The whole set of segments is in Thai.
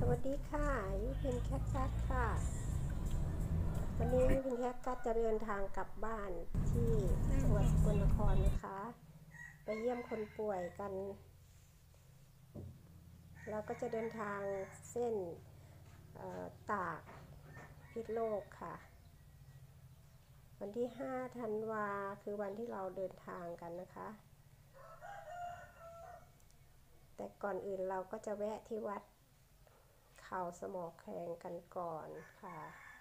วัสดีค่ะยุพินแคคตัสค่ะวันนี้ยุพินแคคตัสจะเดินทางกลับบ้านที่จังหวัดสกลนครนะคะไปเยี่ยมคนป่วยกันเราก็จะเดินทางเส้นตากพิษณุโลกค่ะวันที่5 ธันวาคือวันที่เราเดินทางกันนะคะแต่ก่อนอื่นเราก็จะแวะที่วัดเขาสมอแขงกันก่อนค่ะ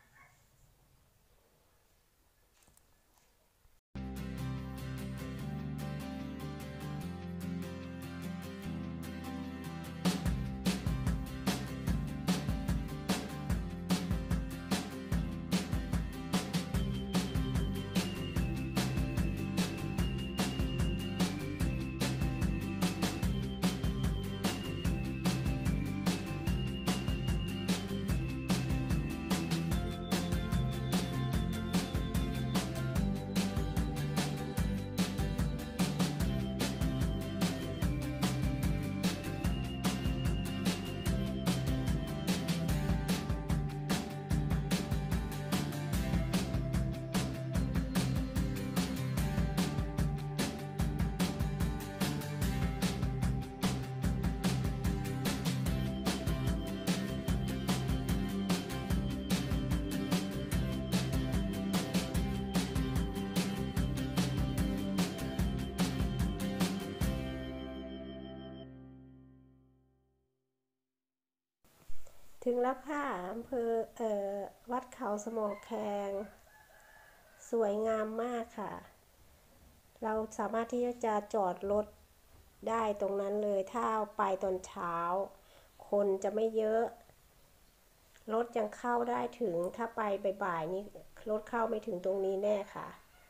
ถึงแล้วค่ะอำเภอวัดเขาสมอแขงสวยงามมากค่ะเราสามารถที่จะจอดรถได้ตรงนั้นเลยถ้าไปตอนเช้าคนจะไม่เยอะรถยังเข้าได้ถึงถ้าไปบ่ายๆนี่รถเข้าไม่ถึงตรงนี้แน่ค่ะ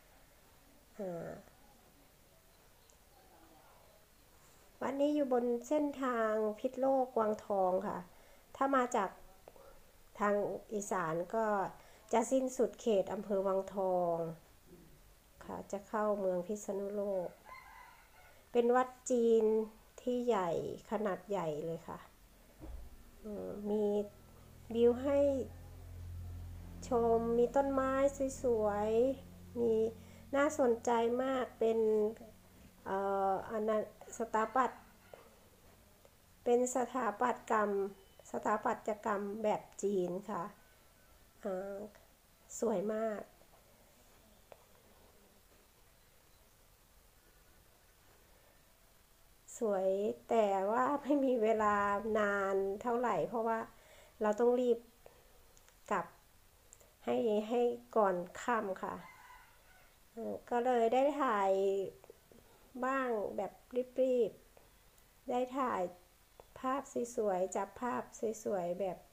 วันนี้อยู่บนเส้นทางพิษณุโลกวังทองค่ะถ้ามาจากทางอีสานก็จะสิ้นสุดเขตอำเภอวังทองค่ะจะเข้าเมืองพิษณุโลกเป็นวัดจีนที่ใหญ่ขนาดใหญ่เลยค่ะมีวิวให้ชมมีต้นไม้สวยๆมีน่าสนใจมากเป็นอันนั้นสถาปัตย์เป็นสถาปัตยกรรมแบบจีนค่ะสวยมากสวยแต่ว่าไม่มีเวลานานเท่าไหร่เพราะว่าเราต้องรีบกลับให้ก่อนค่ำค่ะก็เลยได้ถ่ายบ้างแบบรีบๆได้ถ่ายภาพสวยๆจับภาพสวยๆแบบ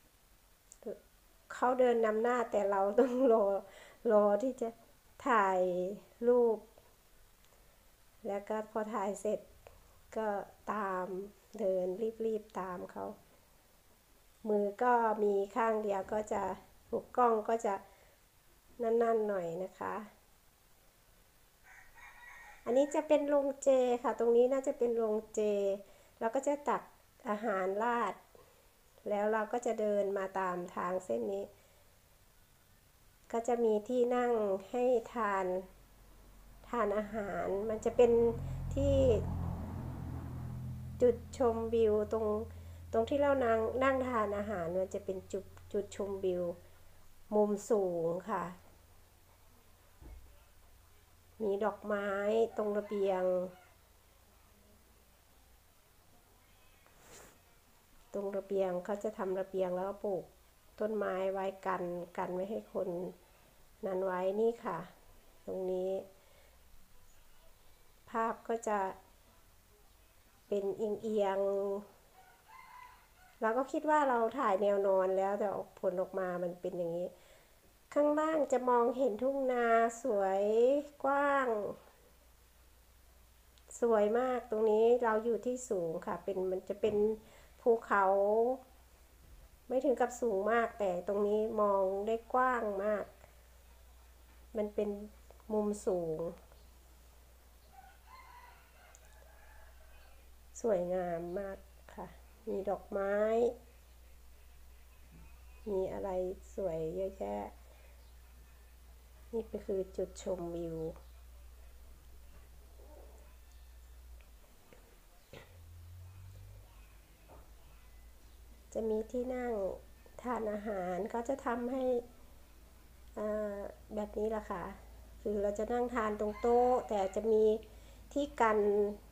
เขาเดินนำหน้าแต่เราต้องรอที่จะถ่ายรูปแล้วก็พอถ่ายเสร็จก็ตามเดินรีบตามเขามือก็มีข้างเดียวก็จะหุกกล้องก็จะนั่นๆหน่อยนะคะอันนี้จะเป็นโรงเจค่ะตรงนี้น่าจะเป็นโรงเจเราก็จะตักอาหารราดแล้วเราก็จะเดินมาตามทางเส้นนี้ก็จะมีที่นั่งให้ทานอาหารมันจะเป็นที่จุดชมวิวตรงที่เรานั่งทานอาหารมันจะเป็นจุดชมวิวมุมสูงค่ะมีดอกไม้ตรงระเบียงเขาจะทำระเบียงแล้วก็ปลูกต้นไม้ไว้กันไม่ให้คนนั้นไว้นี่ค่ะตรงนี้ภาพก็จะเป็นเอียงเราก็คิดว่าเราถ่ายแนวนอนแล้วแต่ผลออกมามันเป็นอย่างนี้ข้างล่างจะมองเห็นทุ่งนาสวยกว้างสวยมากตรงนี้เราอยู่ที่สูงค่ะมันจะเป็นภูเขาไม่ถึงกับสูงมากแต่ตรงนี้มองได้กว้างมากมันเป็นมุมสูงสวยงามมากค่ะมีดอกไม้มีอะไรสวยเยอะแยะนี่ก็คือจุดชมวิวจะมีที่นั่งทานอาหารเขาจะทำให้แบบนี้ล่ะค่ะคือเราจะนั่งทานตรงโต๊ะแต่จะมีที่กัน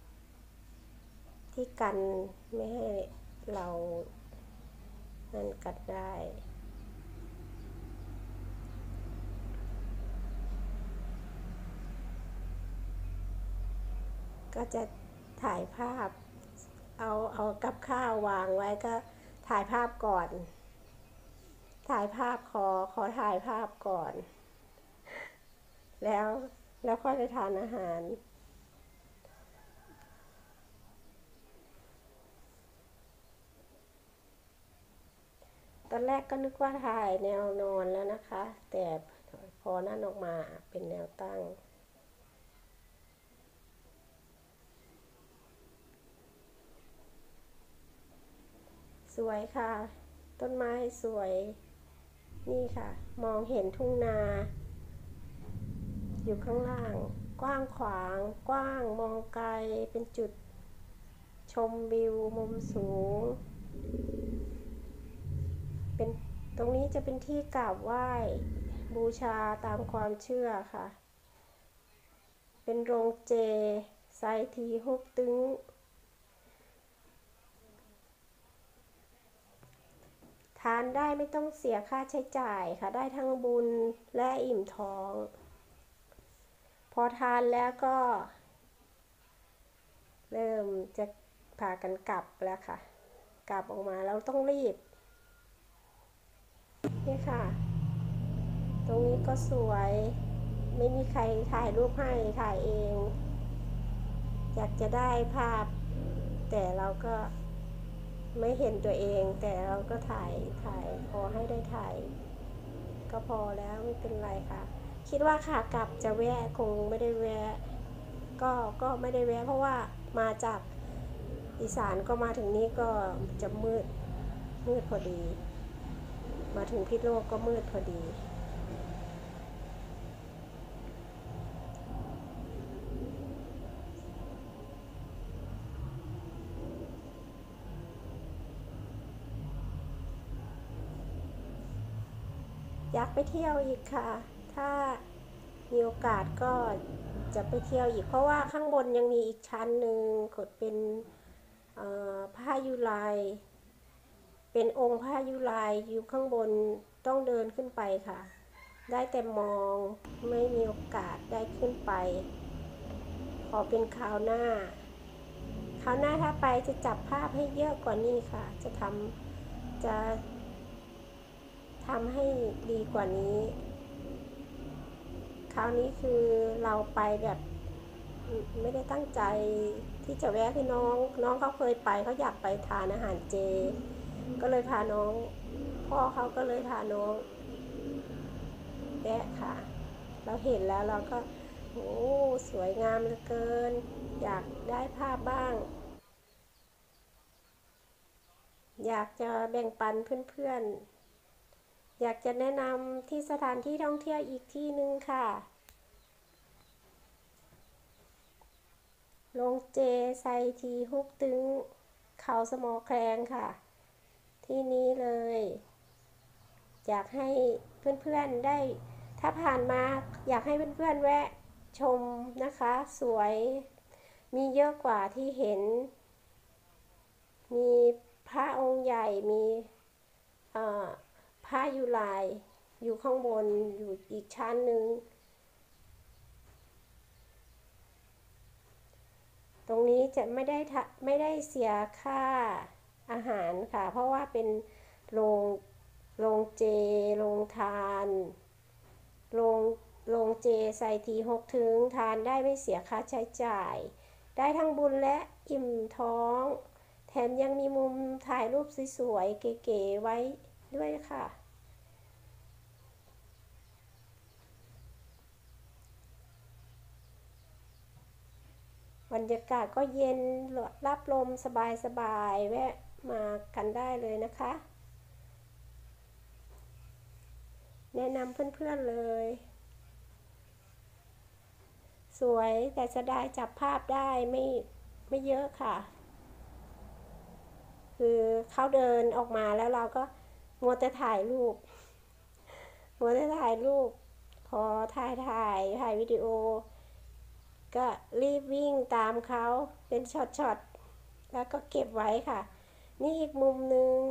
ไม่ให้เรานั่นกันได้ก็จะถ่ายภาพเอากับข้าววางไว้ก็ถ่ายภาพก่อนถ่ายภาพขอถ่ายภาพก่อนแล้วค่อยไปทานอาหารตอนแรกก็นึกว่าถ่ายแนวนอนแล้วนะคะแต่พอนั่นออกมาเป็นแนวตั้งสวยค่ะต้นไม้สวยนี่ค่ะมองเห็นทุ่งนาอยู่ข้างล่างกว้างขวางกว้างมองไกลเป็นจุดชมวิวมุมสูงเป็นตรงนี้จะเป็นที่กราบไหว้บูชาตามความเชื่อค่ะเป็นโรงเจไซทีฮุบตึงทานได้ไม่ต้องเสียค่าใช้จ่ายค่ะได้ทั้งบุญและอิ่มท้องพอทานแล้วก็เริ่มจะพากันกลับแล้วค่ะกลับออกมาเราต้องรีบนี่ค่ะตรงนี้ก็สวยไม่มีใครถ่ายรูปให้ถ่ายเองอยากจะได้ภาพแต่เราก็ไม่เห็นตัวเองแต่เราก็ถ่ายพอให้ได้ถ่ายก็พอแล้วไม่เป็นไรค่ะคิดว่าขากลับจะแวะคงไม่ได้แวะก็ไม่ได้แวะเพราะว่ามาจากอีสานก็มาถึงนี้ก็จะมืดพอดีมาถึงพิษณุโลกก็มืดพอดีอยากไปเที่ยวอีกค่ะถ้ามีโอกาสก็จะไปเที่ยวอีกเพราะว่าข้างบนยังมีอีกชั้นหนึ่งกดเป็นพระยุไรเป็นองค์พระยุไรอยู่ข้างบนต้องเดินขึ้นไปค่ะได้แต่มองไม่มีโอกาสได้ขึ้นไปขอเป็นคราวหน้าถ้าไปจะจับภาพให้เยอะกว่านี้ค่ะจะทำให้ดีกว่านี้คราวนี้คือเราไปแบบไม่ได้ตั้งใจที่จะแวะที่น้องเขาเคยไปเขาอยากไปทานอาหารเจก็เลยพาน้องพ่อเขาก็เลยพาน้องแวะค่ะเราเห็นแล้วเราก็โอ้สวยงามเหลือเกินอยากได้ภาพบ้างอยากจะแบ่งปันเพื่อนๆอยากจะแนะนำที่สถานที่ท่องเที่ยวอีกที่นึงค่ะโรงเจไซทีฮุกตึงเขาสมอแคลงค่ะที่นี้เลยอยากให้เพื่อนๆได้ถ้าผ่านมาอยากให้เพื่อนๆแวะชมนะคะสวยมีเยอะกว่าที่เห็นมีพระองค์ใหญ่มีพระยุไรอยู่ข้างบนอยู่อีกชั้นหนึ่งตรงนี้จะไม่ได้เสียค่าอาหารค่ะเพราะว่าเป็นโรงโรงเจโรงทานโรงโรงเจใส่ทีหกถึงทานได้ไม่เสียค่าใช้จ่ายได้ทั้งบุญและอิ่มท้องแถมยังมีมุมถ่ายรูปสวยๆเก๋ๆไว้ด้วยค่ะบรรยากาศก็เย็นรับลมสบายๆแวะมากันได้เลยนะคะแนะนำเพื่อนๆเลย สวยแต่เสียดายจับภาพได้ไม่เยอะค่ะ คือเขาเดินออกมาแล้วเราก็มัวแต่ถ่ายรูปพอถ่ายวิดีโอก็รีบวิ่งตามเขาเป็นช็อตๆแล้วก็เก็บไว้ค่ะ นี่อีกมุมหนึ่ง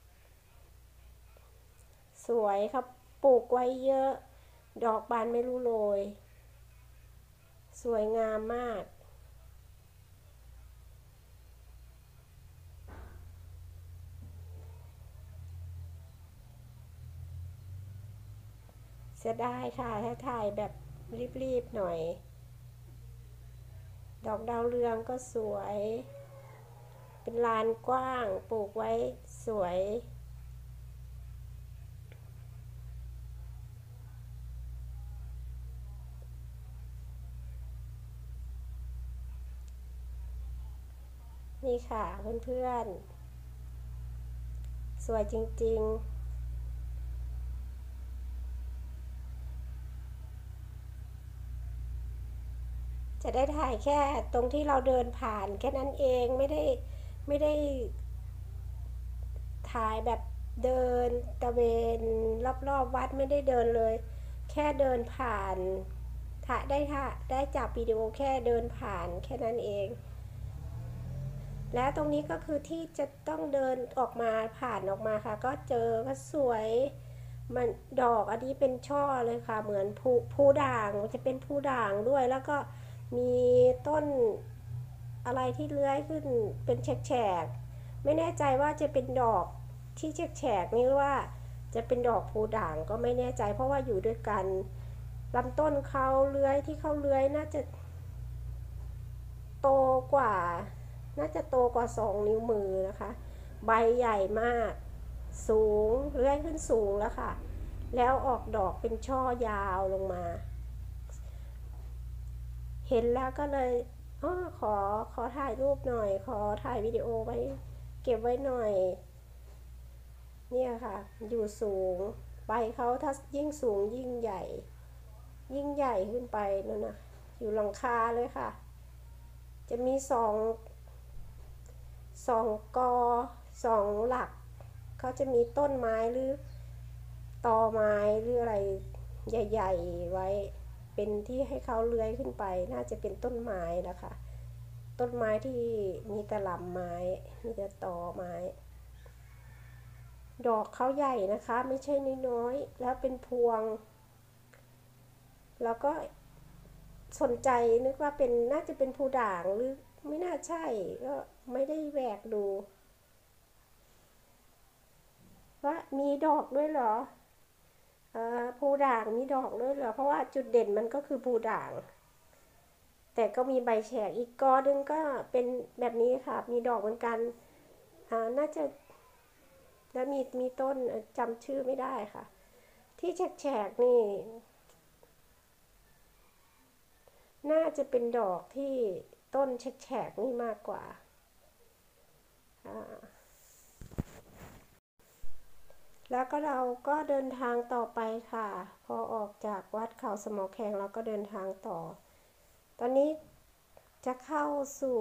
สวยครับปลูกไว้เยอะดอกบานไม่รู้โรยสวยงามมากเสียดายค่ะถ้าถ่ายแบบรีบๆหน่อยดอกดาวเรืองก็สวยเป็นลานกว้างปลูกไว้สวยนี่ค่ะเพื่อนๆสวยจริงๆจะได้ถ่ายแค่ตรงที่เราเดินผ่านแค่นั้นเองไม่ได้ถ่ายแบบเดินตะเวนรอบๆวัดไม่ได้เดินเลยแค่เดินผ่านถ่ายได้จับวิดีโอแค่เดินผ่านแค่นั้นเองแล้วตรงนี้ก็คือที่จะต้องเดินออกมาผ่านออกมาค่ะก็เจอก็สวยมันดอกอันนี้เป็นช่อเลยค่ะเหมือนภูด่างจะเป็นภูด่างด้วยแล้วก็มีต้นอะไรที่เลื้อยขึ้นเป็นแฉกๆไม่แน่ใจว่าจะเป็นดอกที่แฉกๆนี่ว่าจะเป็นดอกภูด่างก็ไม่แน่ใจเพราะว่าอยู่ด้วยกันลำต้นเขาเลื้อยที่เขาเลื้อยน่าจะโตกว่า น่าจะโตกว่า2 นิ้วมือนะคะใบใหญ่มากสูงเลื่อยขึ้นสูงแล้วค่ะแล้วออกดอกเป็นช่อยาวลงมาเห็นแล้วก็เลยออขอถ่ายรูปหน่อยขอถ่ายวิดีโอไว้เก็บไว้หน่อยเนี่ยค่ะอยู่สูงใบเขาถ้ายิ่งสูงยิ่งใหญ่ขึ้นไปนั่นนะอยู่หลังคาเลยค่ะจะมีสองกอ2 หลักเขาจะมีต้นไม้หรือตอไม้หรืออะไรใหญ่ๆไว้เป็นที่ให้เขาเลื้อยขึ้นไปน่าจะเป็นต้นไม้นะคะต้นไม้ที่มีแต่ลำไม้มีแต่ตอไม้ดอกเขาใหญ่นะคะไม่ใช่น้อยๆแล้วเป็นพวงแล้วก็สนใจนึกว่าเป็นน่าจะเป็นภูด่างหรือไม่น่าใช่ก็ไม่ได้แหวกดูว่ามีดอกด้วยเหรอภูด่างมีดอกด้วยเหรอเพราะว่าจุดเด่นมันก็คือภูด่างแต่ก็มีใบแฉกอีกกอนึงก็เป็นแบบนี้ค่ะมีดอกเหมือนกันน่าจะแล้วมีต้นจำชื่อไม่ได้ค่ะที่แฉกนี่น่าจะเป็นดอกที่ต้นแฉกนี่มากกว่าแล้วก็เราก็เดินทางต่อไปค่ะพอออกจากวัดเขาสมอแขงเราก็เดินทางต่อตอนนี้จะเข้าสู่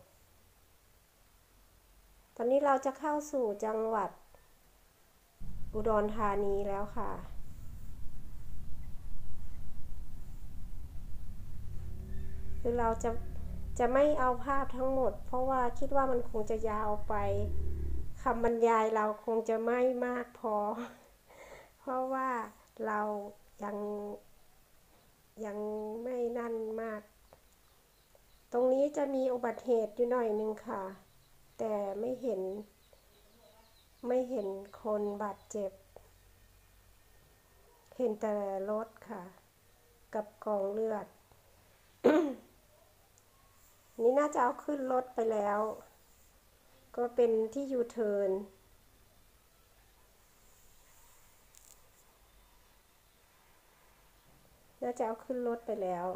ตอนนี้เราจะเข้าสู่จังหวัดอุดรธานีแล้วค่ะคือเราจะไม่เอาภาพทั้งหมดเพราะว่าคิดว่ามันคงจะยาวไปคำบรรยายเราคงจะไม่มากพอเพราะว่าเรายังยังไม่นั่นมากตรงนี้จะมีอุบัติเหตุอยู่หน่อยนึงค่ะแต่ไม่เห็นคนบาดเจ็บเห็นแต่รถค่ะกับกองเลือดนี่น่าจะเอาขึ้นรถไปแล้วก็เป็นที่ยูเทิร์นน่าจะเอาขึ้นรถไปแล้ว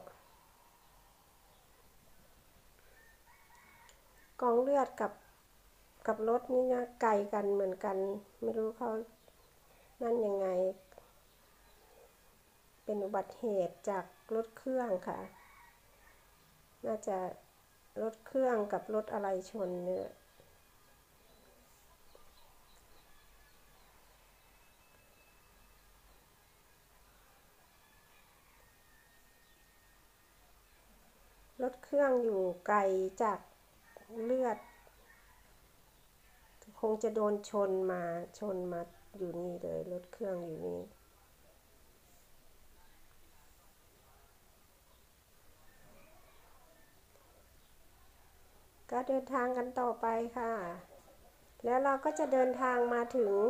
กองเลือดกับรถนี่นะไกลกันเหมือนกันไม่รู้เขานั่นยังไงเป็นอุบัติเหตุจากรถเครื่องค่ะน่าจะรถเครื่องกับรถอะไรชนเนี่ยรถเครื่องอยู่ไกลจากเลือดคงจะโดนชนมาอยู่นี่เลยรถเครื่องอยู่นี่ก็เดินทางกันต่อไปค่ะแล้วเราก็จะเดินทางมาถึง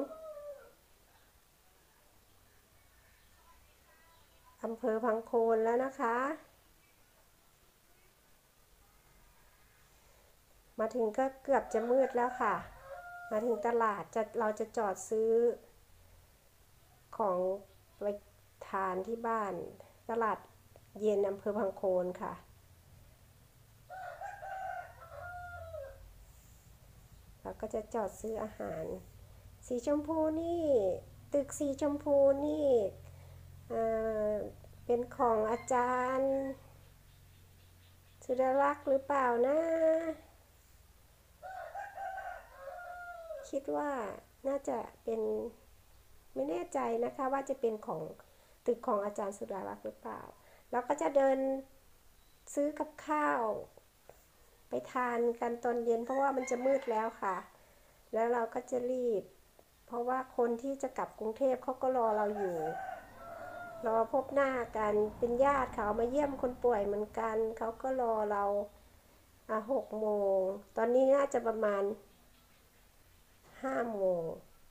อำเภอพังโคนแล้วนะคะมาถึงก็เกือบจะมืดแล้วค่ะมาถึงตลาดเราจะจอดซื้อของไปทานที่บ้านตลาดเย็นอำเภอพังโคนค่ะเราก็จะจอดซื้ออาหารสีชมพูนี่ตึกสีชมพูนี่เป็นของอาจารย์สุดารักษ์หรือเปล่านะคิดว่าน่าจะเป็นไม่แน่ใจนะคะว่าจะเป็นของตึกของอาจารย์สุดารักษ์หรือเปล่าเราก็จะเดินซื้อกับข้าวไปทานกันตอนเย็นเพราะว่ามันจะมืดแล้วค่ะแล้วเราก็จะรีบเพราะว่าคนที่จะกลับกรุงเทพเขาก็รอเราอยู่รอพบหน้ากันเป็นญาติเขามาเยี่ยมคนป่วยเหมือนกันเขาก็รอเรา6 โมงตอนนี้น่าจะประมาณ5 โมง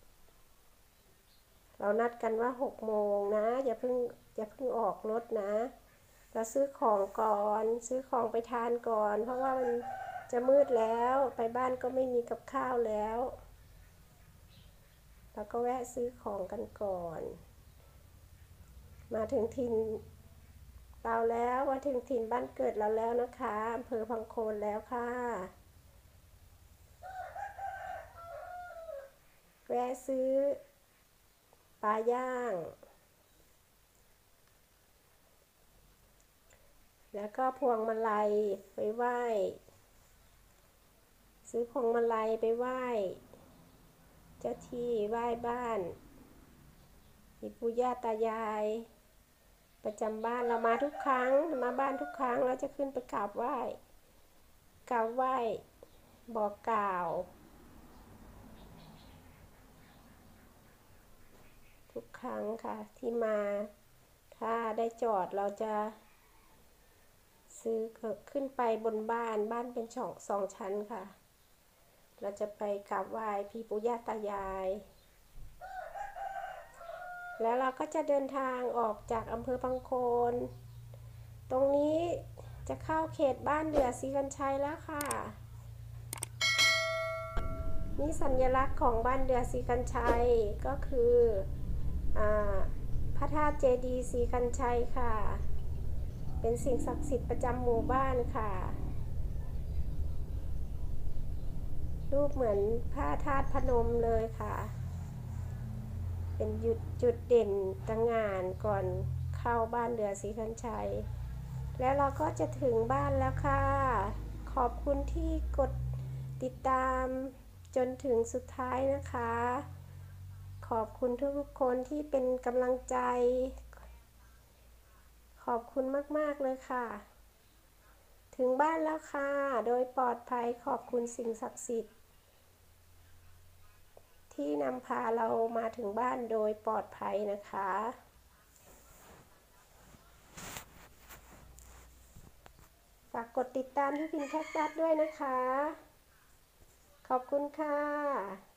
เรานัดกันว่า6 โมงนะอย่าเพิ่งออกรถนะเราซื้อของก่อนซื้อของไปทานก่อนเพราะว่ามันจะมืดแล้วไปบ้านก็ไม่มีกับข้าวแล้วเราก็แวะซื้อของกันก่อนมาถึงถิ่นเราแล้วมาถึงถิ่นบ้านเกิดเราแล้วนะคะอำเภอพังโคนแล้วค่ะแวะซื้อปลาย่างแล้วก็พวงมาลัยไปไหว้ซื้อพวงมาลัยไปไหว้เจ้าที่ไหว้บ้านมีปู่ย่าตายายประจำบ้านเรามาทุกครั้งมาบ้านทุกครั้งเราจะขึ้นไปกราบไหว้บอกกล่าวทุกครั้งค่ะที่มาถ้าได้จอดเราจะซื้อขึ้นไปบนบ้านเป็น2 ชั้นค่ะเราจะไปกราบไหว้พี่ปู่ย่าตายายแล้วเราก็จะเดินทางออกจากอำเภอพังโคนตรงนี้จะเข้าเขตบ้านเดือศรีกันชัยแล้วค่ะนี่สัญลักษณ์ของบ้านเดือศรีกันชัยก็คือพระธาตุเจดีย์ศรีกันชัยค่ะเป็นสิ่งศักดิ์สิทธิ์ประจำหมู่บ้านค่ะรูปเหมือนพระธาตุพนมเลยค่ะเป็นจุดเด่นตระหง่านก่อนเข้าบ้านเดือศรีกันชัยแล้วเราก็จะถึงบ้านแล้วค่ะขอบคุณที่กดติดตามจนถึงสุดท้ายนะคะขอบคุณทุกคนที่เป็นกำลังใจขอบคุณมากๆเลยค่ะถึงบ้านแล้วค่ะโดยปลอดภัยขอบคุณสิ่งศักดิ์สิทธิ์ที่นำพาเรามาถึงบ้านโดยปลอดภัยนะคะฝากกดติดตามที่พิมพ์แคคตัสด้วยนะคะขอบคุณค่ะ